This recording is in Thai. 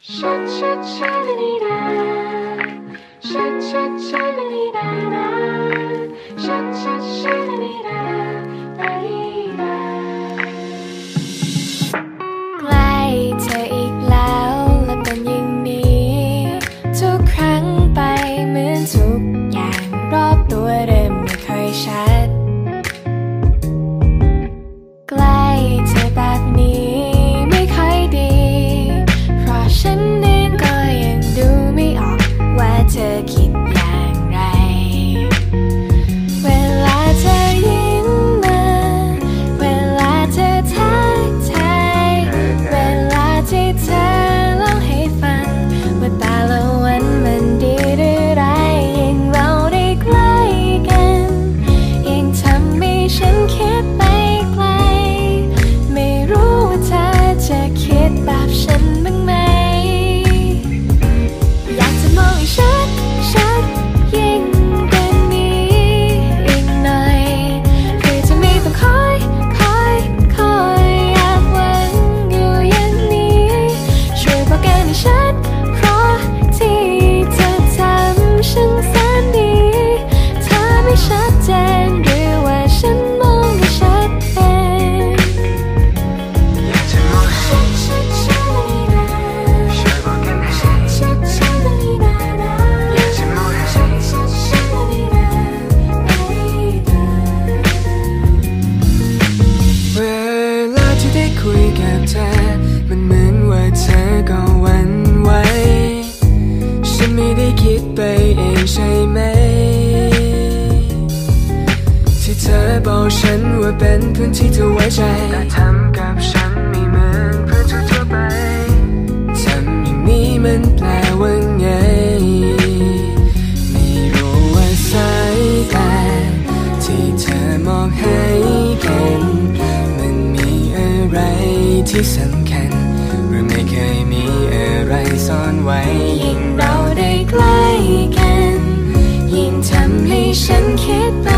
เธออีกแล้วและเป็นอย่างนี้ทุกครั้งไปเหมือนทุกอย่างรอบตัวเริ่มไม่ค่อยชัดใกล้เธอแบบนี้ไม่ค่อยดีเพราะฉันเองก็ยังดูไม่ออกว่าเธอคิดอย่างไรเวลาเธอยิ้มมาเวลาเธอทักทายเวลาที่เธอเล่าให้ฟังว่าแต่ละวันมันดีหรือร้ายยิ่งเราได้ใกล้กันยิ่งทำให้ฉันคิดไปไกลไม่รู้ว่าเธอจะคิดแบบฉันบ้างไหมอยากจะมองให้ชัดยิ่งกว่านี้อีกหน่อยเพื่อจะไม่ต้องคอยอยากหวังอยู่อย่างนี้ช่วยบอกกันให้ชัดเพราะที่เธอทำฉันแสนดีเธอไม่ชัดเจนหรือว่าฉันมองไม่ชัดเองอยากจะมองให้ช่วยบอกกันให้อยากจะมองให้เวลาที่ได้คุยกับเธอมันเหมือนว่าเธอก็หวั่นไหวฉันไม่ได้คิดไปเองใช่ไหมที่เธอบอกฉันว่าเป็นพื้นที่เธอไว้ใจแต่ทำกับฉันไม่เหมือนเพื่อนทั่วไปทำอย่างนี้มันแปลว่าไงไม่รู้ว่าสายตาที่เธอมองให้กันมันมีอะไรที่สำคัญหรือไม่เคยมีอะไรซ่อนไว้ยิ่งเราได้ใกล้กันยิ่งทำให้ฉันคิดไป